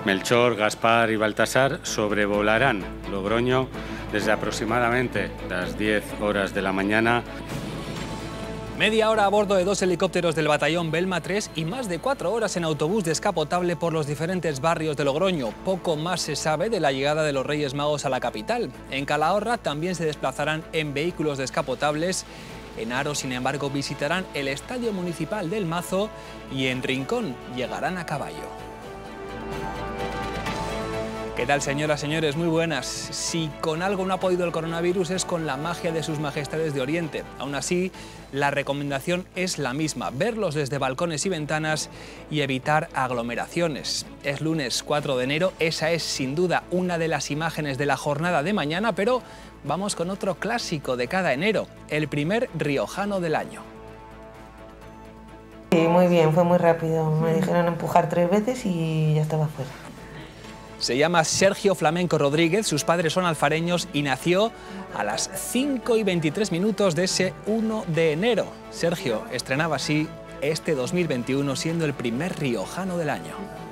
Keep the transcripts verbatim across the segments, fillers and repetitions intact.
Melchor, Gaspar y Baltasar sobrevolarán Logroño desde aproximadamente las diez horas de la mañana. Media hora a bordo de dos helicópteros del batallón Belma tres y más de cuatro horas en autobús descapotable por los diferentes barrios de Logroño. Poco más se sabe de la llegada de los Reyes Magos a la capital. En Calahorra también se desplazarán en vehículos descapotables. En Haro, sin embargo, visitarán el Estadio Municipal del Mazo y en Rincón llegarán a caballo. ¿Qué tal, señoras, señores? Muy buenas. Si con algo no ha podido el coronavirus es con la magia de sus majestades de Oriente. Aún así, la recomendación es la misma: verlos desde balcones y ventanas y evitar aglomeraciones. Es lunes cuatro de enero, esa es sin duda una de las imágenes de la jornada de mañana, pero vamos con otro clásico de cada enero, el primer riojano del año. Sí, muy bien, fue muy rápido. Me dijeron empujar tres veces y ya estaba fuera. Se llama Sergio Flamenco Rodríguez, sus padres son alfareños y nació a las cinco y veintitrés minutos de ese uno de enero. Sergio estrenaba así este dos mil veintiuno siendo el primer riojano del año.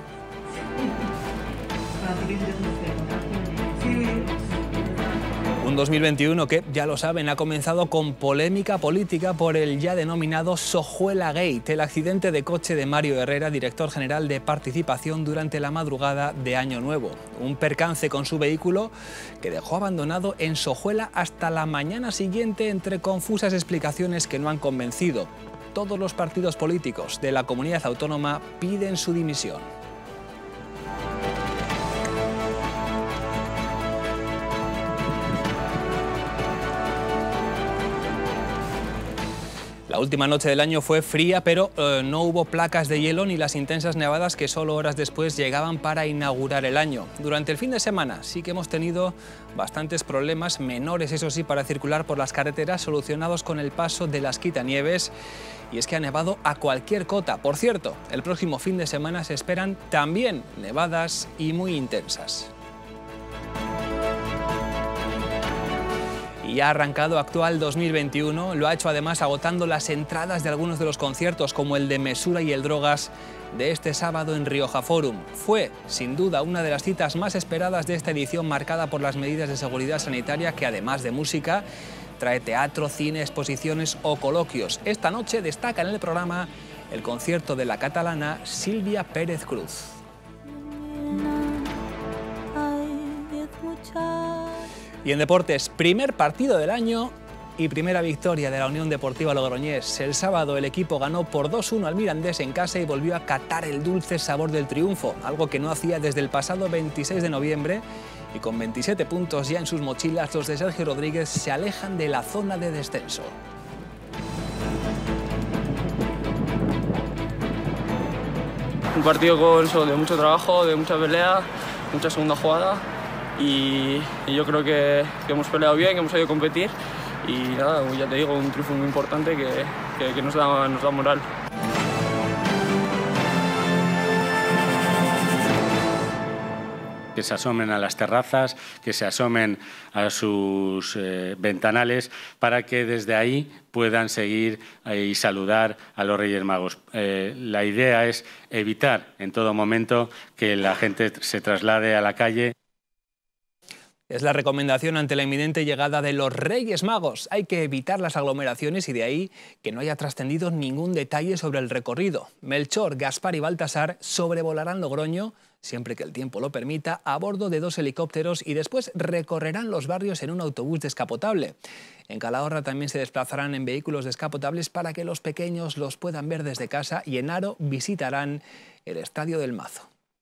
Un dos mil veintiuno que, ya lo saben, ha comenzado con polémica política por el ya denominado Sojuela Gate, el accidente de coche de Mario Herrera, director general de Participación, durante la madrugada de Año Nuevo. Un percance con su vehículo que dejó abandonado en Sojuela hasta la mañana siguiente entre confusas explicaciones que no han convencido. Todos los partidos políticos de la comunidad autónoma piden su dimisión. La última noche del año fue fría, pero eh, no hubo placas de hielo ni las intensas nevadas que solo horas después llegaban para inaugurar el año. Durante el fin de semana sí que hemos tenido bastantes problemas, menores eso sí, para circular por las carreteras, solucionados con el paso de las quitanieves. Y es que ha nevado a cualquier cota. Por cierto, el próximo fin de semana se esperan también nevadas y muy intensas. Y ha arrancado actual dos mil veintiuno, lo ha hecho además agotando las entradas de algunos de los conciertos como el de Mesura y el Drogas de este sábado en Rioja Forum. Fue, sin duda, una de las citas más esperadas de esta edición, marcada por las medidas de seguridad sanitaria que, además de música, trae teatro, cine, exposiciones o coloquios. Esta noche destaca en el programa el concierto de la catalana Silvia Pérez Cruz. Y en deportes, primer partido del año y primera victoria de la Unión Deportiva Logroñés. El sábado el equipo ganó por dos uno al Mirandés en casa y volvió a catar el dulce sabor del triunfo, algo que no hacía desde el pasado veintiséis de noviembre, y con veintisiete puntos ya en sus mochilas, los de Sergio Rodríguez se alejan de la zona de descenso. Un partido con eso, de mucho trabajo, de mucha pelea, mucha segunda jugada. Y, y yo creo que, que hemos peleado bien, que hemos sabido competir y nada, ya te digo, un triunfo muy importante que, que, que nos da, nos da moral. Que se asomen a las terrazas, que se asomen a sus eh, ventanales para que desde ahí puedan seguir eh, y saludar a los Reyes Magos. Eh, la idea es evitar en todo momento que la gente se traslade a la calle. Es la recomendación ante la inminente llegada de los Reyes Magos. Hay que evitar las aglomeraciones y de ahí que no haya trascendido ningún detalle sobre el recorrido. Melchor, Gaspar y Baltasar sobrevolarán Logroño, siempre que el tiempo lo permita, a bordo de dos helicópteros y después recorrerán los barrios en un autobús descapotable. En Calahorra también se desplazarán en vehículos descapotables para que los pequeños los puedan ver desde casa, y en Haro visitarán el Estadio del Mazo.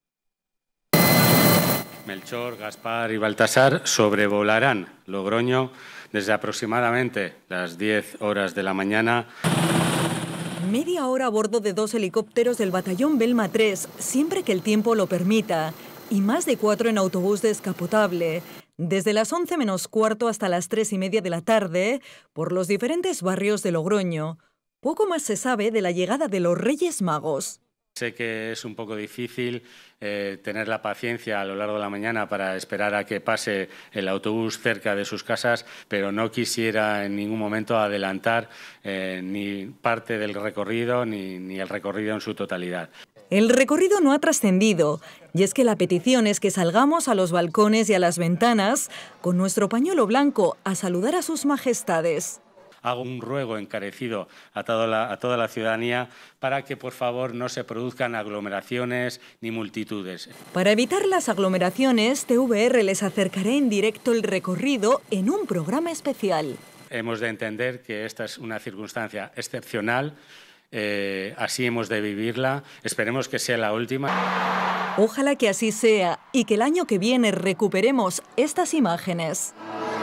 Melchor, Gaspar y Baltasar sobrevolarán Logroño desde aproximadamente las diez horas de la mañana. Media hora a bordo de dos helicópteros del batallón Belma tres, siempre que el tiempo lo permita, y más de cuatro en autobús descapotable, desde las once menos cuarto hasta las tres y media de la tarde, por los diferentes barrios de Logroño. Poco más se sabe de la llegada de los Reyes Magos. Sé que es un poco difícil eh, tener la paciencia a lo largo de la mañana para esperar a que pase el autobús cerca de sus casas, pero no quisiera en ningún momento adelantar eh, ni parte del recorrido ni, ni el recorrido en su totalidad. El recorrido no ha trascendido, y es que la petición es que salgamos a los balcones y a las ventanas con nuestro pañuelo blanco a saludar a sus majestades. Hago un ruego encarecido a toda, la, a toda la ciudadanía para que, por favor, no se produzcan aglomeraciones ni multitudes. Para evitar las aglomeraciones, T V R les acercará en directo el recorrido en un programa especial. Hemos de entender que esta es una circunstancia excepcional, eh, así hemos de vivirla, esperemos que sea la última. Ojalá que así sea y que el año que viene recuperemos estas imágenes.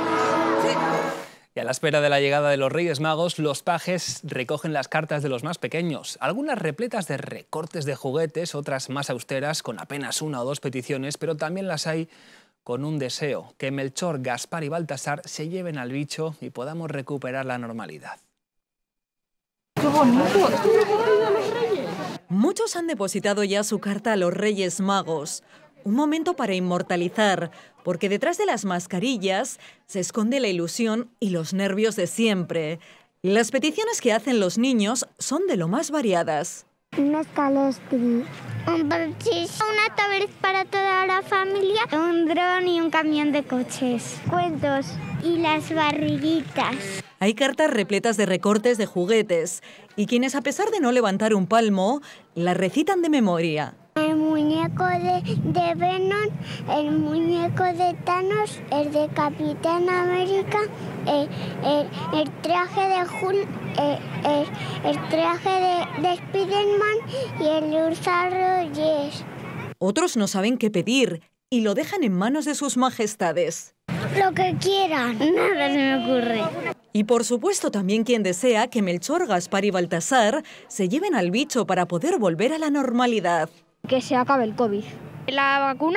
Y a la espera de la llegada de los Reyes Magos, los pajes recogen las cartas de los más pequeños, algunas repletas de recortes de juguetes, otras más austeras, con apenas una o dos peticiones, pero también las hay con un deseo, que Melchor, Gaspar y Baltasar se lleven al bicho y podamos recuperar la normalidad. ¡Qué bonito! ¡Esto es lo que han los Reyes! Muchos han depositado ya su carta a los Reyes Magos. Un momento para inmortalizar, porque detrás de las mascarillas se esconde la ilusión y los nervios de siempre. Las peticiones que hacen los niños son de lo más variadas. Un escalestri, un parchís, una tableta para toda la familia, un dron y un camión de coches, cuentos y las barriguitas. Hay cartas repletas de recortes de juguetes y quienes, a pesar de no levantar un palmo, las recitan de memoria. El muñeco de, de Venom, el muñeco de Thanos, el de Capitán América, el, el, el traje de Hulk, el, el, el traje de, de Spider-Man y el de Ursula Rogers. Otros no saben qué pedir y lo dejan en manos de sus majestades. Lo que quieran, nada se me ocurre. Y por supuesto también quien desea que Melchor, Gaspar y Baltasar se lleven al bicho para poder volver a la normalidad. Que se acabe el COVID. La vacuna,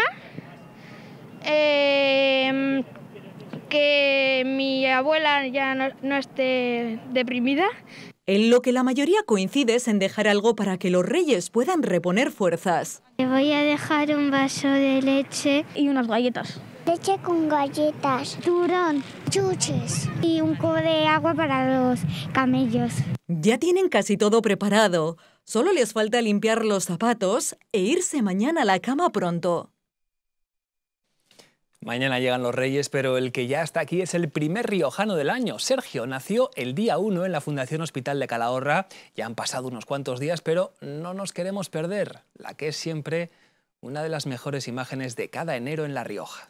eh, que mi abuela ya no, no esté deprimida. En lo que la mayoría coincide es en dejar algo para que los reyes puedan reponer fuerzas. Te voy a dejar un vaso de leche Y unas galletas. Leche con galletas, turón, chuches y un cubo de agua para los camellos. Ya tienen casi todo preparado. Solo les falta limpiar los zapatos e irse mañana a la cama pronto. Mañana llegan los Reyes, pero el que ya está aquí es el primer riojano del año. Sergio nació el día uno en la Fundación Hospital de Calahorra. Ya han pasado unos cuantos días, pero no nos queremos perder la que es siempre una de las mejores imágenes de cada enero en La Rioja.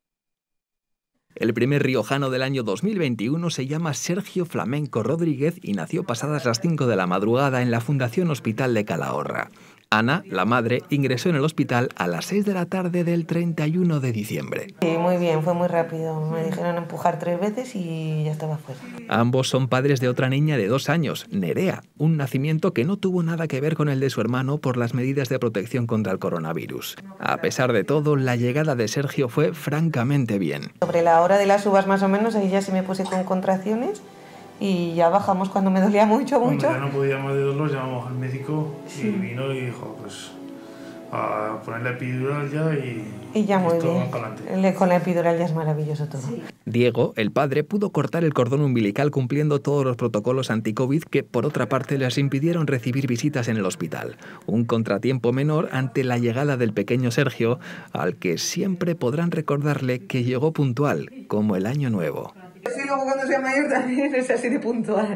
El primer riojano del año dos mil veintiuno se llama Sergio Flamenco Rodríguez y nació pasadas las cinco de la madrugada en la Fundación Hospital de Calahorra. Ana, la madre, ingresó en el hospital a las seis de la tarde del treinta y uno de diciembre. Sí, muy bien, fue muy rápido. Me dijeron empujar tres veces y ya estaba fuera. Ambos son padres de otra niña de dos años, Nerea, un nacimiento que no tuvo nada que ver con el de su hermano por las medidas de protección contra el coronavirus. A pesar de todo, la llegada de Sergio fue francamente bien. Sobre la hora de las uvas más o menos, ahí ya sí me puse con contracciones y ya bajamos cuando me dolía mucho, mucho. Cuando ya no podía más de dolor, llamamos al médico y vino y dijo, pues, a poner la epidural ya y... Y ya muy esto bien. va para adelante. Le- Con la epidural ya es maravilloso todo. Sí. Diego, el padre, pudo cortar el cordón umbilical cumpliendo todos los protocolos anti-COVID que, por otra parte, les impidieron recibir visitas en el hospital. Un contratiempo menor ante la llegada del pequeño Sergio, al que siempre podrán recordarle que llegó puntual, como el año nuevo. Sí, luego cuando sea mayor también es así de puntual.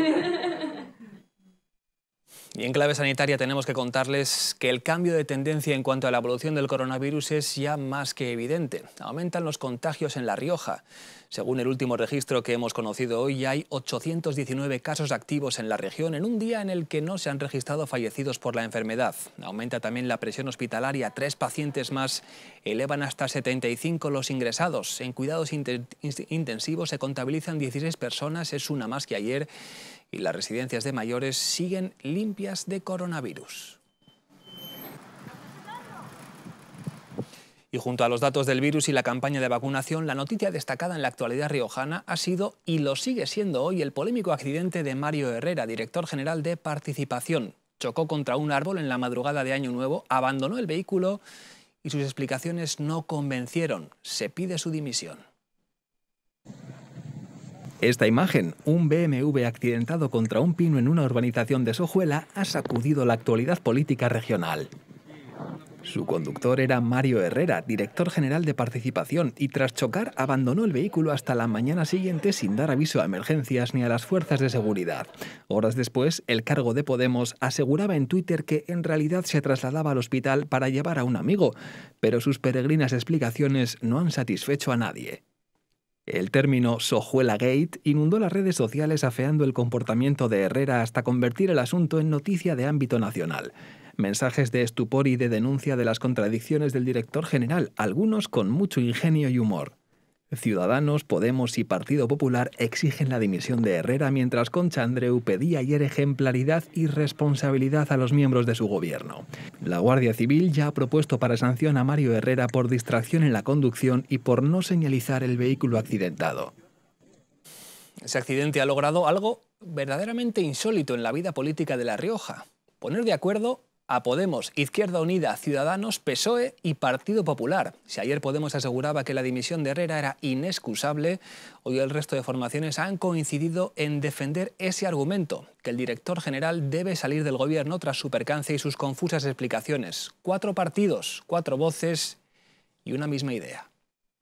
Y en clave sanitaria tenemos que contarles que el cambio de tendencia en cuanto a la evolución del coronavirus es ya más que evidente. Aumentan los contagios en La Rioja. Según el último registro que hemos conocido hoy, hay ochocientos diecinueve casos activos en la región en un día en el que no se han registrado fallecidos por la enfermedad. Aumenta también la presión hospitalaria. Tres pacientes más elevan hasta setenta y cinco los ingresados. En cuidados intensivos se contabilizan dieciséis personas, es una más que ayer. Y las residencias de mayores siguen limpias de coronavirus. Y junto a los datos del virus y la campaña de vacunación, la noticia destacada en la actualidad riojana ha sido, y lo sigue siendo hoy, el polémico accidente de Mario Herrera, director general de Participación. Chocó contra un árbol en la madrugada de Año Nuevo, abandonó el vehículo y sus explicaciones no convencieron. Se pide su dimisión. Esta imagen, un B M W accidentado contra un pino en una urbanización de Sojuela, ha sacudido la actualidad política regional. Su conductor era Mario Herrera, director general de Participación, y tras chocar abandonó el vehículo hasta la mañana siguiente sin dar aviso a emergencias ni a las fuerzas de seguridad. Horas después, el cargo de Podemos aseguraba en Twitter que en realidad se trasladaba al hospital para llevar a un amigo, pero sus peregrinas explicaciones no han satisfecho a nadie. El término Sojuela Gate inundó las redes sociales afeando el comportamiento de Herrera hasta convertir el asunto en noticia de ámbito nacional. Mensajes de estupor y de denuncia de las contradicciones del director general, algunos con mucho ingenio y humor. Ciudadanos, Podemos y Partido Popular exigen la dimisión de Herrera, mientras Concha Andreu pedía ayer ejemplaridad y responsabilidad a los miembros de su gobierno. La Guardia Civil ya ha propuesto para sanción a Mario Herrera por distracción en la conducción y por no señalizar el vehículo accidentado. Ese accidente ha logrado algo verdaderamente insólito en la vida política de La Rioja: poner de acuerdo a Podemos, Izquierda Unida, Ciudadanos, P S O E y Partido Popular. Si ayer Podemos aseguraba que la dimisión de Herrera era inexcusable, hoy el resto de formaciones han coincidido en defender ese argumento, que el director general debe salir del gobierno tras su percance y sus confusas explicaciones. Cuatro partidos, cuatro voces y una misma idea.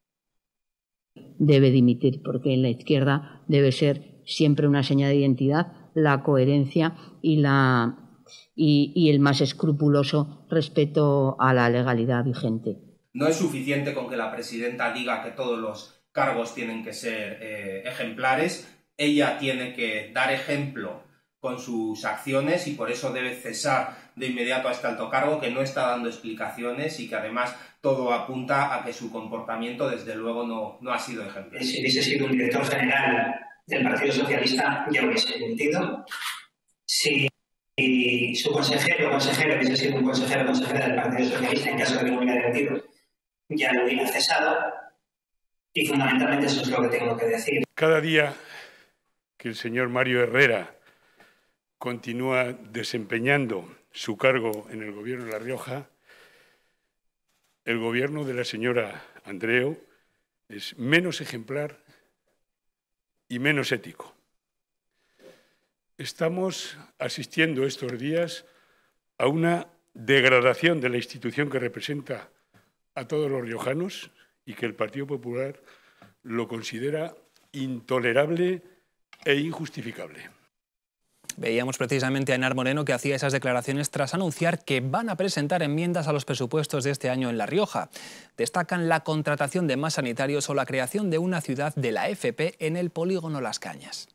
Debe dimitir, porque en la izquierda debe ser siempre una seña de identidad la coherencia y la... Y, y el más escrupuloso respeto a la legalidad vigente. No es suficiente con que la presidenta diga que todos los cargos tienen que ser eh, ejemplares. Ella tiene que dar ejemplo con sus acciones y por eso debe cesar de inmediato a este alto cargo, que no está dando explicaciones y que además todo apunta a que su comportamiento desde luego no, no ha sido ejemplar. Si hubiese sido un director general del Partido Socialista, ya hubiese dimitido. Si Y su consejero o consejera hubiese sido un consejero o consejera del Partido Socialista, en caso de que no hubiera dimitido, ya lo hubiera cesado. Y fundamentalmente eso es lo que tengo que decir. Cada día que el señor Mario Herrera continúa desempeñando su cargo en el gobierno de La Rioja, el gobierno de la señora Andreu es menos ejemplar y menos ético. Estamos asistiendo estos días a una degradación de la institución que representa a todos los riojanos y que el Partido Popular lo considera intolerable e injustificable. Veíamos precisamente a Enar Moreno, que hacía esas declaraciones tras anunciar que van a presentar enmiendas a los presupuestos de este año en La Rioja. Destacan la contratación de más sanitarios o la creación de una ciudad de la F P en el polígono Las Cañas.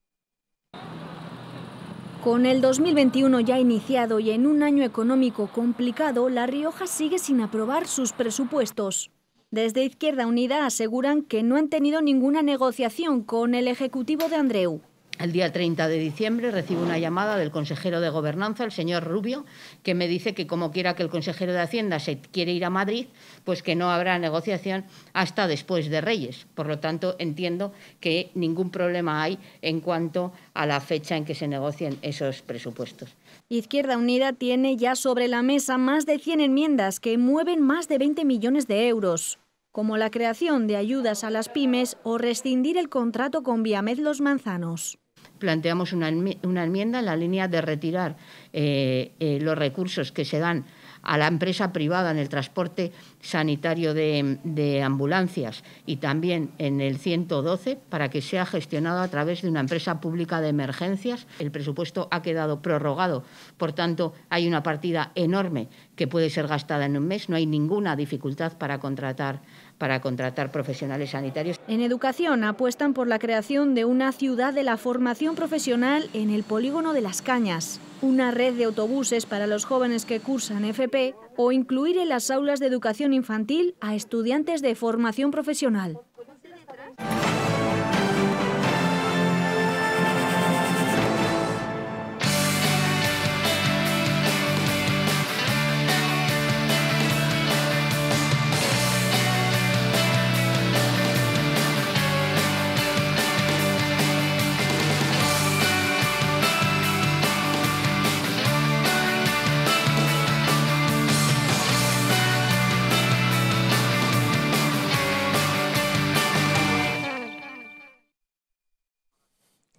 Con el dos mil veintiuno ya iniciado y en un año económico complicado, La Rioja sigue sin aprobar sus presupuestos. Desde Izquierda Unida aseguran que no han tenido ninguna negociación con el Ejecutivo de Andreu. El día treinta de diciembre recibo una llamada del consejero de Gobernanza, el señor Rubio, que me dice que como quiera que el consejero de Hacienda se quiere ir a Madrid, pues que no habrá negociación hasta después de Reyes. Por lo tanto, entiendo que ningún problema hay en cuanto a la fecha en que se negocien esos presupuestos. Izquierda Unida tiene ya sobre la mesa más de cien enmiendas que mueven más de veinte millones de euros, como la creación de ayudas a las pymes o rescindir el contrato con Viamed Los Manzanos. Planteamos una, una enmienda en la línea de retirar eh, eh, los recursos que se dan a la empresa privada en el transporte sanitario de, de ambulancias y también en el ciento doce para que sea gestionado a través de una empresa pública de emergencias. El presupuesto ha quedado prorrogado, por tanto hay una partida enorme que puede ser gastada en un mes. No hay ninguna dificultad para contratar para contratar profesionales sanitarios. En educación apuestan por la creación de una ciudad de la formación profesional en el polígono de Las Cañas, una red de autobuses para los jóvenes que cursan F P o incluir en las aulas de educación infantil a estudiantes de formación profesional.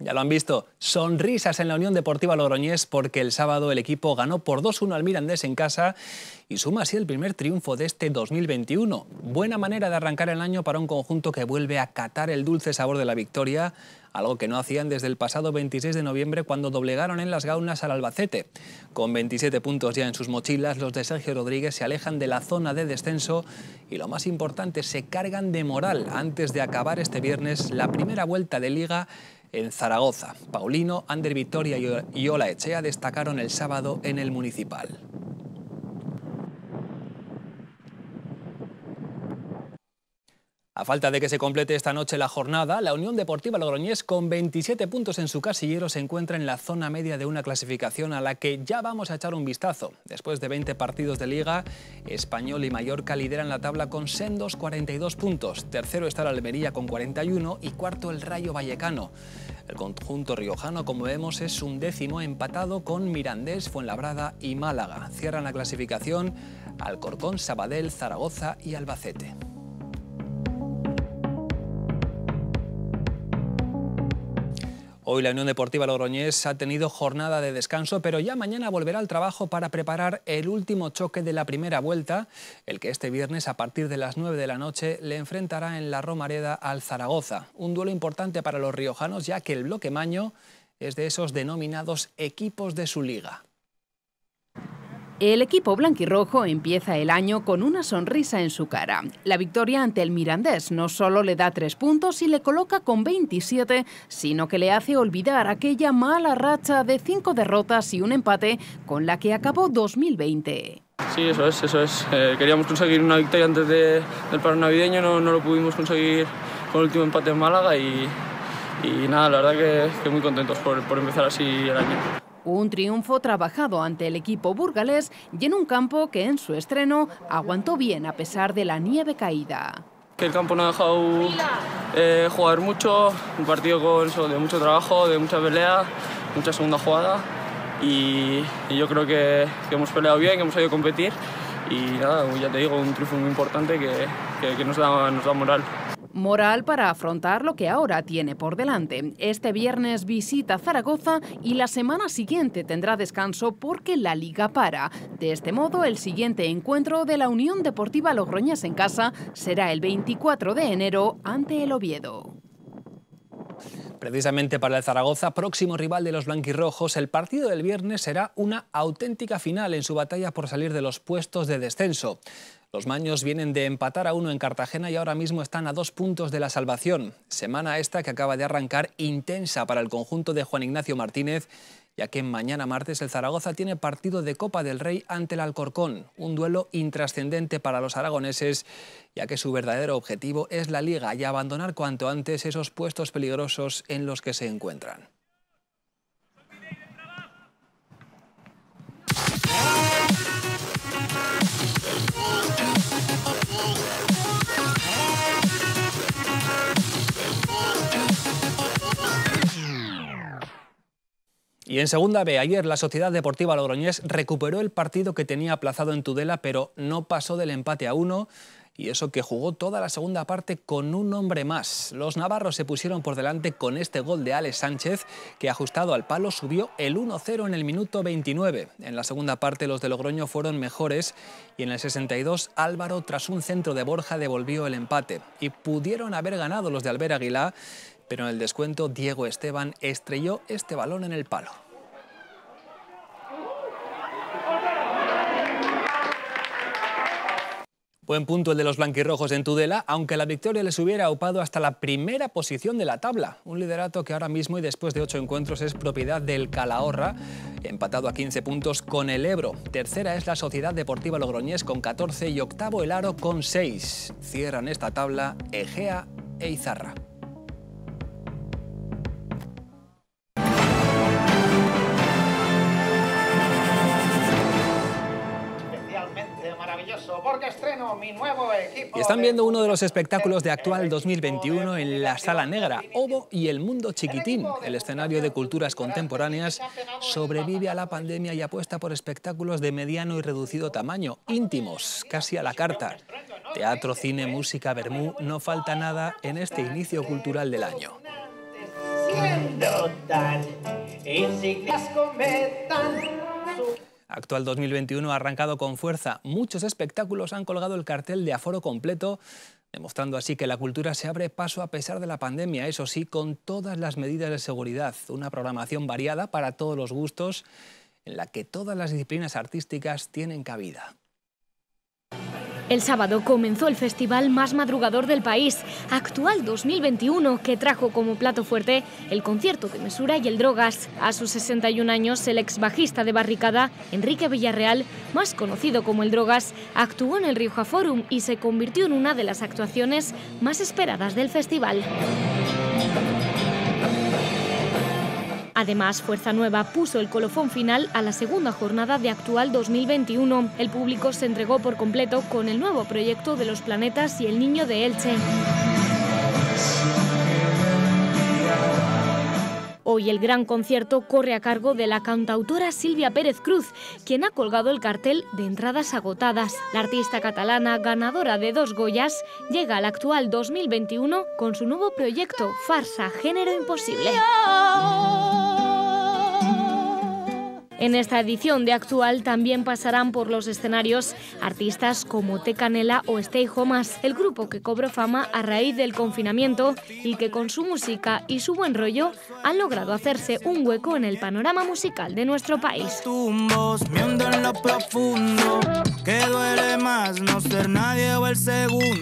Ya lo han visto, sonrisas en la Unión Deportiva Logroñés porque el sábado el equipo ganó por dos uno al Mirandés en casa y suma así el primer triunfo de este dos mil veintiuno. Buena manera de arrancar el año para un conjunto que vuelve a catar el dulce sabor de la victoria, algo que no hacían desde el pasado veintiséis de noviembre cuando doblegaron en las Gaunas al Albacete. Con veintisiete puntos ya en sus mochilas, los de Sergio Rodríguez se alejan de la zona de descenso y lo más importante, se cargan de moral antes de acabar este viernes la primera vuelta de Liga en Zaragoza. Paulino, Ander Victoria y Ola Echea destacaron el sábado en el Municipal. A falta de que se complete esta noche la jornada, la Unión Deportiva Logroñés, con veintisiete puntos en su casillero, se encuentra en la zona media de una clasificación a la que ya vamos a echar un vistazo. Después de veinte partidos de Liga, Español y Mallorca lideran la tabla con sendos cuarenta y dos puntos. Tercero está la Almería con cuarenta y uno y cuarto el Rayo Vallecano. El conjunto riojano, como vemos, es un décimo empatado con Mirandés, Fuenlabrada y Málaga. Cierran la clasificación Alcorcón, Sabadell, Zaragoza y Albacete. Hoy la Unión Deportiva Logroñés ha tenido jornada de descanso, pero ya mañana volverá al trabajo para preparar el último choque de la primera vuelta, el que este viernes a partir de las nueve de la noche le enfrentará en la Romareda al Zaragoza. Un duelo importante para los riojanos, ya que el bloque maño es de esos denominados equipos de su liga. El equipo blanquirrojo empieza el año con una sonrisa en su cara. La victoria ante el Mirandés no solo le da tres puntos y le coloca con veintisiete, sino que le hace olvidar aquella mala racha de cinco derrotas y un empate con la que acabó dos mil veinte. Sí, eso es, eso es. Eh, queríamos conseguir una victoria antes de, del paro navideño, no, no lo pudimos conseguir con el último empate en Málaga y, y nada, la verdad que, que muy contentos por, por empezar así el año. Un triunfo trabajado ante el equipo burgalés y en un campo que en su estreno aguantó bien a pesar de la nieve caída. Que el campo no ha dejado eh, jugar mucho, un partido con eso, de mucho trabajo, de mucha pelea, mucha segunda jugada y, y yo creo que, que hemos peleado bien, que hemos sabido competir y nada, ya te digo, un triunfo muy importante que, que, que nos da, nos da moral. Moral para afrontar lo que ahora tiene por delante. Este viernes visita Zaragoza y la semana siguiente tendrá descanso porque la Liga para. De este modo, el siguiente encuentro de la Unión Deportiva Logroñés en casa será el veinticuatro de enero ante el Oviedo. Precisamente para el Zaragoza, próximo rival de los blanquirrojos, el partido del viernes será una auténtica final en su batalla por salir de los puestos de descenso. Los maños vienen de empatar a uno en Cartagena y ahora mismo están a dos puntos de la salvación. Semana esta que acaba de arrancar intensa para el conjunto de Juan Ignacio Martínez, ya que mañana martes el Zaragoza tiene partido de Copa del Rey ante el Alcorcón. Un duelo intrascendente para los aragoneses, ya que su verdadero objetivo es la Liga y abandonar cuanto antes esos puestos peligrosos en los que se encuentran. Y en Segunda B, ayer la Sociedad Deportiva Logroñés recuperó el partido que tenía aplazado en Tudela, pero no pasó del empate a uno, y eso que jugó toda la segunda parte con un hombre más. Los navarros se pusieron por delante con este gol de Alex Sánchez, que ajustado al palo subió el uno cero en el minuto veintinueve. En la segunda parte los de Logroño fueron mejores y en el sesenta y dos Álvaro, tras un centro de Borja, devolvió el empate. Y pudieron haber ganado los de Albert Aguilá, pero en el descuento Diego Esteban estrelló este balón en el palo. Buen punto el de los blanquirrojos en Tudela, aunque la victoria les hubiera aupado hasta la primera posición de la tabla. Un liderato que ahora mismo y después de ocho encuentros es propiedad del Calahorra, empatado a quince puntos con el Ebro. Tercera es la Sociedad Deportiva Logroñés con catorce y octavo el Aro con seis. Cierran esta tabla Egea e Izarra. Porque estreno mi nuevo equipo. Y están viendo uno de los espectáculos de Actual dos mil veintiuno en la Sala Negra. Ovo y el Mundo Chiquitín, el escenario de culturas contemporáneas, sobrevive a la pandemia y apuesta por espectáculos de mediano y reducido tamaño, íntimos, casi a la carta. Teatro, cine, música, vermú, no falta nada en este inicio cultural del año. siendo tan insignias cometan su... Actual dos mil veintiuno ha arrancado con fuerza. Muchos espectáculos han colgado el cartel de aforo completo, demostrando así que la cultura se abre paso a pesar de la pandemia, eso sí, con todas las medidas de seguridad. Una programación variada para todos los gustos, en la que todas las disciplinas artísticas tienen cabida. El sábado comenzó el festival más madrugador del país, Actual dos mil veintiuno, que trajo como plato fuerte el concierto de Mesura y el Drogas. A sus sesenta y un años, el ex bajista de Barricada, Enrique Villarreal, más conocido como el Drogas, actuó en el Rioja Forum y se convirtió en una de las actuaciones más esperadas del festival. Además, Fuerza Nueva puso el colofón final a la segunda jornada de Actual dos mil veintiuno. El público se entregó por completo con el nuevo proyecto de Los Planetas y El Niño de Elche. Hoy el gran concierto corre a cargo de la cantautora Silvia Pérez Cruz, quien ha colgado el cartel de entradas agotadas. La artista catalana, ganadora de dos Goyas, llega al Actual dos mil veintiuno con su nuevo proyecto, Farsa Género Imposible. En esta edición de Actual también pasarán por los escenarios artistas como T. Canela o Stay Homas, el grupo que cobró fama a raíz del confinamiento y que con su música y su buen rollo han logrado hacerse un hueco en el panorama musical de nuestro país. Tumbos, viendo en lo profundo, que duele más no ser nadie o el segundo.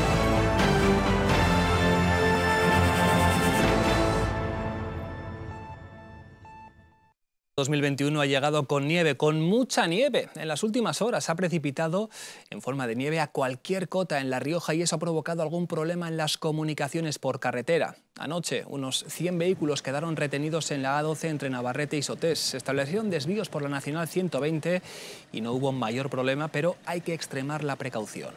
dos mil veintiuno ha llegado con nieve, con mucha nieve. En las últimas horas ha precipitado en forma de nieve a cualquier cota en La Rioja y eso ha provocado algún problema en las comunicaciones por carretera. Anoche, unos cien vehículos quedaron retenidos en la A doce entre Navarrete y Sotés. Se establecieron desvíos por la Nacional ciento veinte y no hubo mayor problema, pero hay que extremar la precaución.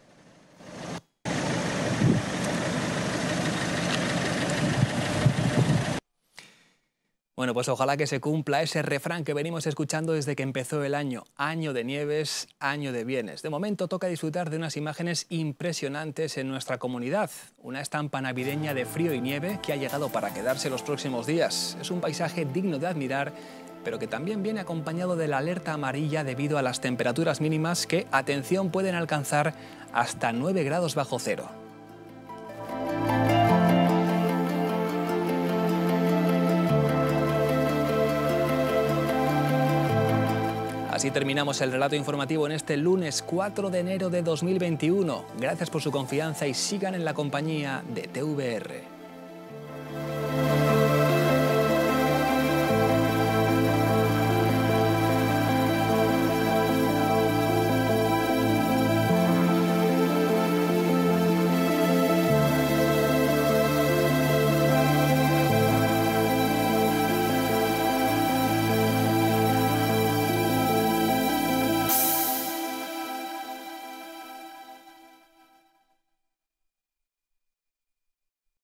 Bueno, pues ojalá que se cumpla ese refrán que venimos escuchando desde que empezó el año. Año de nieves, año de bienes. De momento toca disfrutar de unas imágenes impresionantes en nuestra comunidad. Una estampa navideña de frío y nieve que ha llegado para quedarse los próximos días. Es un paisaje digno de admirar, pero que también viene acompañado de la alerta amarilla debido a las temperaturas mínimas que, atención, pueden alcanzar hasta nueve grados bajo cero. Así terminamos el relato informativo en este lunes cuatro de enero de dos mil veintiuno. Gracias por su confianza y sigan en la compañía de T V R.